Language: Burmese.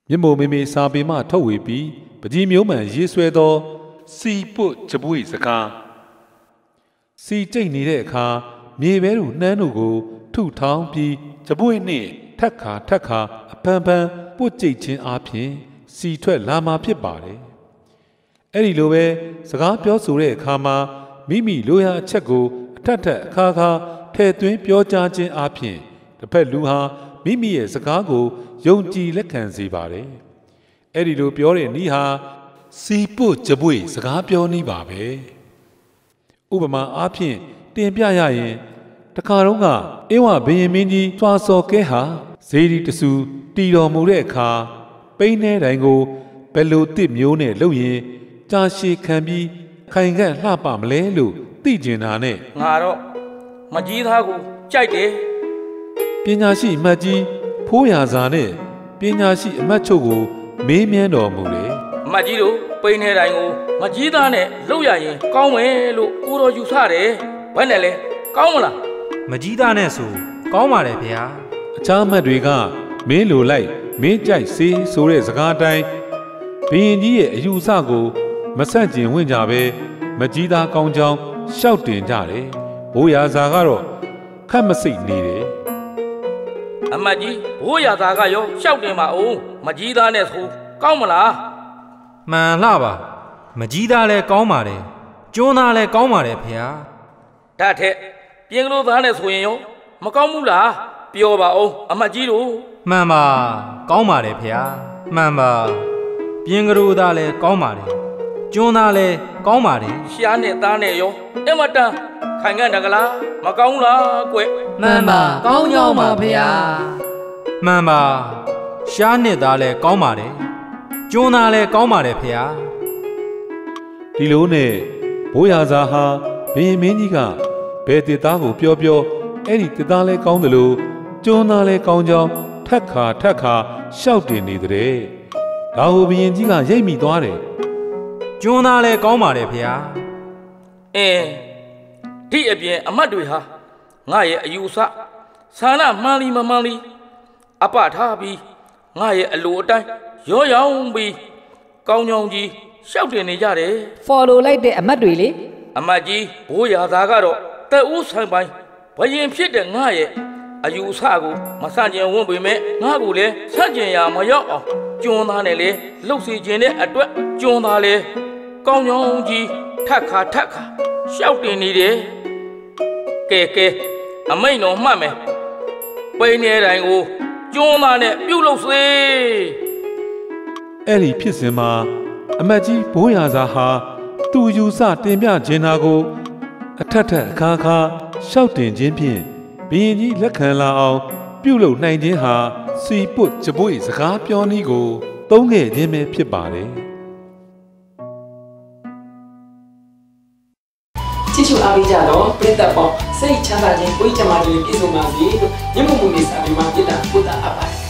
မြမိုမေမေစာပေမှထုတ်ဝေပြီးပကြီးမျိုးမှန်ရေးဆွဲသောစီပုတ်ကြပွေစကားစီကျိတ်နေတဲ့အခါမြေပဲတို့နှမ်းတို့ကိုထုထောင်းပြီးကြပွေနှင့်ထက်ခါအပန်းပုတ်ကျိတ်ခြင်းအပြင်စီထွက်လာမှာဖြစ်ပါတယ်။အဲ့ဒီလိုပဲစကားပြောဆိုတဲ့အခါမှာမိမိလိုရာအချက်ကိုအထက်အခါထည့်သွင်းပြောကြားခြင်းအပြင်တစ်ဖက်လူဟာမိမိရဲ့စကားကိုယုံကြည်လက်ခံစေပါတယ်။အဲ့ဒီလိုပြောတဲ့နည်းဟာစီပုတ်ကြပွေစကားပြောနည်းပါပဲ။ဥပမာအားဖြင့်တင်ပြရရင်တခါတော့ကဧဝဘယင်မင်းကြီးသွားစော်ကဲဟာဇေဒီတဆူတီတော်မူတဲ့အခါပိန်းထဲတိုင်းကိုဘယ်လိုတစ်မျိုးနဲ့လုပ်ရင်ကြာရှည်ခံပြီးခိုင်ခန့်လှပမလဲလို့သိကျင်တာနဲ့ငါတော့မကြီးသားကိုကြိုက်တယ်ပညာရှိအမတ်ကြီးဖိုးရာဇာနဲ့ပညာရှိအမတ်ချုပ်ကိုမေးမြန်းတော်မူတယ်အမတ်ကြီးတို့ပိန်းထဲတိုင်းကိုမကြီးသားနဲ့လုပ်ရရင်ကောင်းမယ်လို့ကိုတော်ယူဆတယ်ဘယ်နဲ့လဲကောင်းမလားမကြီးသားနဲ့ဆိုကောင်းပါတယ်ဗျာအခြားအမတ်တွေကမင်းလိုလိုက်မင်းကြိုက်စေးဆိုတဲ့စကားအတိုင်းဘုရင်ကြီးရဲ့အယူအဆကိုမဆန့်ကျင်ဝင်ကြပဲမကြီးသားကောင်းကြောင်းရှောက်တင်ကြတယ်ဘိုးရာဇာကတော့ခက်မစိတ်နေတယ်အမတ်ကြီးဘိုးရာဇာကရောရှောက်တင်ပါဦးမကြီးသားနဲ့ဆိုကောင်းမလားမှန်လားပါမကြီးသားလည်းကောင်းပါတယ်ကျွန်းသားလည်းကောင်းပါတယ်ဖေဟာဒါထက်ပြင်းကလေးသားနဲ့ဆိုရင်ရောမကောင်းဘူးလားပြောပါဦးအမတ်ကြီးတို့မှန်ပါကောင်းပါတယ်ဖေဟာမှန်ပါပြင်းကလေးသားလည်းကောင်းပါတယ်ကျွန်းသားလည်းကောင်းပါတယ်ရှားနဲ့သားနဲ့ရောအမတန်ခိုင်ခန့်တယ်ကလားမကောင်းလားကွမှန်ပါကောင်းကြောင်းပါဖေဟာမှန်ပါရှားနဲ့သားလည်းကောင်းပါတယ်ကျွန်းသားလည်းကောင်းပါတယ်ဖေဟာဒီလိုနဲ့ဘိုးရာဇာဟာဘုရင်မင်းကြီးကဘယ်တစ်သားကိုပြောအဲ့ဒီတစ်သားလဲကောင်းတယ်လို့ကျွန်းသားလဲကောင်းကြောင်းထက်ခါရှောက်တင်နေတဲ့ဒါဟိုဘုရင်ကြီးကရိပ်မိသွားတယ်ကျွန်းသားလဲကောင်းပါတယ်ဖေဟာဒီအပြင်အမတ်တွေဟာငါရဲ့အယူဆဆန္ဒမှန်လီမမှန်လီအပထားပြီးငါရဲ့အလိုအတိုင်းရောရောင်းပြီးကောင်းကြောင်းကြီးရှောက်တင်နေကြတယ် follow လိုက်တဲ့အမတ်တွေလေအမတ်ကြီးဘိုးရာသားကတော့တက်ဦးဆိုင်ပိုင်းဘယင်ဖြစ်တဲ့ငါရဲ့အယူဆကိုမဆန့်ကျင်ဝန်းပေမဲ့ငါကိုလည်းဆန့်ကျင်ရမရောက်အောင်ကျွန်းသားနဲ့လေလှုပ်စီခြင်းတဲ့အတွက်ကျွန်းသားလေကောင်းကြောင်းကြီးထက်ခါရှောက်တင်နေတယ်ကဲအမိန်တော်မှတ်မယ်ပိန်းနေတိုင်းကိုကျွန်းသားနဲ့ပြုတ်လို့စေအဲ့ဒီဖြစ်စဉ်မှာအမတ်ကြီးဘိုးရာဇာဟာသူယူဆတင်ပြခြင်းနာကိုအထက်အခါရှောက်တင်ခြင်းဖြင့်ဘုရင်ကြီးလက်ခံလာအောင်ပြုလုပ်နိုင်ခြင်းဟာစီပုတ်ကြပွေစကားပြောနည်းကိုသုံးခဲ့ခြင်းပဲဖြစ်ပါတယ်ကြည့်ရှုအားပေးကြတော့ပရိသတ်ပေါင်းစိတ်ချမ်းသာခြင်းကိုယ်ချမ်းသာခြင်းပြည့်စုံပါစေလို့ညမမှုနေစာပြီးမှပြတာပို့တာအပ်ပါတယ်